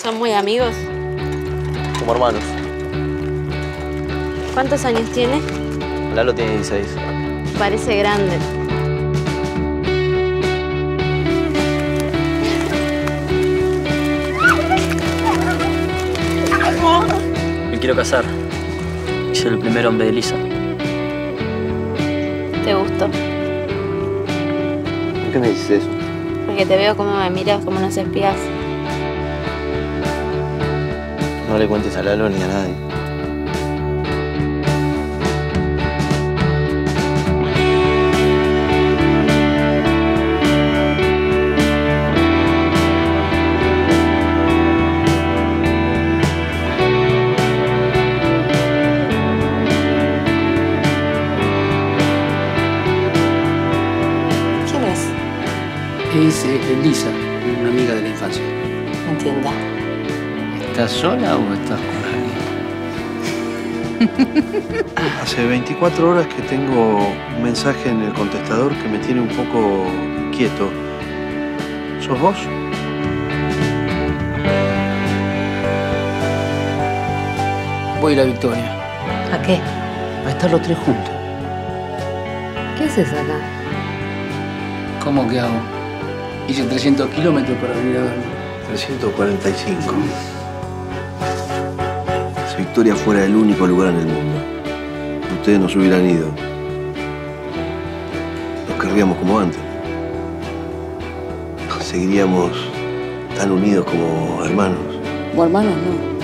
¿Son muy amigos? Como hermanos. ¿Cuántos años tiene? Lalo tiene 16. Parece grande. Me quiero casar y ser el primer hombre de Lisa. ¿Te gustó? ¿Por qué me dices eso? Porque te veo como me miras, como unos espías. No le cuentes a Lalo ni a nadie. ¿Quién es? Es Lisa, una amiga de la infancia. No entiendo. ¿Estás sola o estás con alguien? Hace 24 horas que tengo un mensaje en el contestador que me tiene un poco inquieto. ¿Sos vos? Voy a ir a Victoria. ¿A qué? A estar los tres juntos. ¿Qué haces acá? ¿Cómo que hago? Hice 300 kilómetros para venir a verlo. 345. Si Victoria fuera el único lugar en el mundo, ustedes nos hubieran ido. Nos querríamos como antes. Seguiríamos tan unidos como hermanos. Como hermanos, no.